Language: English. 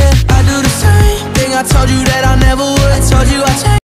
yeah, I do the same thing I told you that I never would. I told you I'd change.